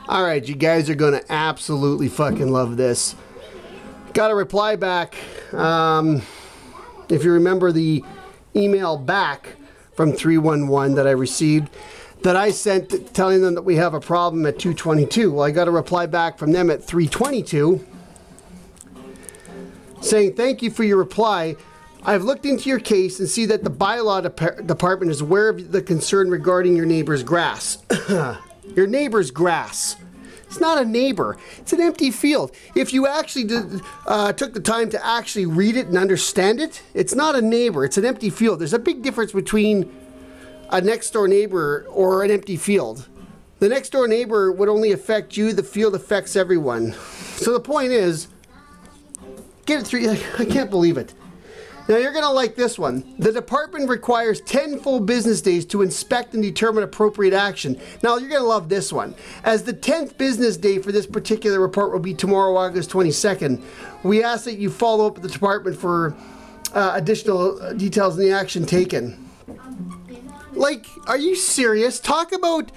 All right, you guys are going to absolutely fucking love this. Got a reply back. If you remember the email back from 311 that I received, that I sent telling them that we have a problem at 222. Well, I got a reply back from them at 322 saying, thank you for your reply. I've looked into your case and see that the bylaw department is aware of the concern regarding your neighbor's grass. Your neighbor's grass. It's not a neighbor. It's an empty field. If you actually took the time to actually read it and understand it, it's not a neighbor. It's an empty field. There's a big difference between a next door neighbor or an empty field. The next door neighbor would only affect you. The field affects everyone. So the point is, get it through. I can't believe it. Now you're going to like this one. The department requires 10 full business days to inspect and determine appropriate action. Now you're going to love this one. As the 10th business day for this particular report will be tomorrow, August 22nd, we ask that you follow up with the department for additional details in the action taken. Like, are you serious? Talk about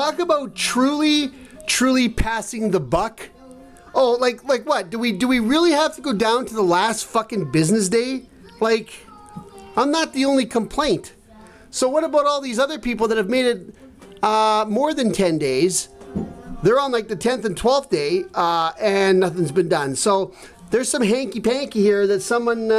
truly passing the buck. Oh, like what? Do we really have to go down to the last fucking business day? Like, I'm not the only complaint. So what about all these other people that have made it more than 10 days? They're on like the 10th and 12th day and nothing's been done. So there's some hanky-panky here that someone,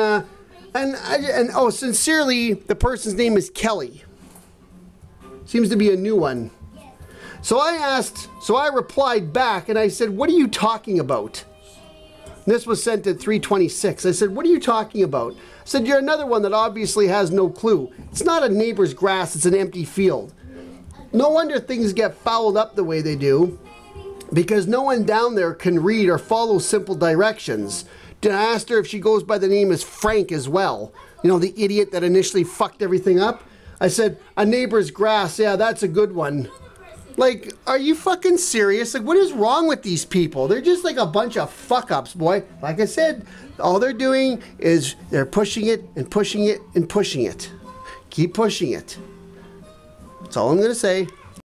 oh, sincerely, the person's name is Kelly. Seems to be a new one. So I replied back and I said, what are you talking about? And this was sent at 3:26. I said, what are you talking about? I said, you're another one that obviously has no clue. It's not a neighbor's grass, it's an empty field. No wonder things get fouled up the way they do, because no one down there can read or follow simple directions. Then I asked her if she goes by the name as Frank as well. You know, the idiot that initially fucked everything up. I said, a neighbor's grass, yeah, that's a good one. Like, are you fucking serious? Like, what is wrong with these people? They're just like a bunch of fuck-ups, boy. Like I said, all they're doing is they're pushing it and pushing it and pushing it. Keep pushing it. That's all I'm going to say.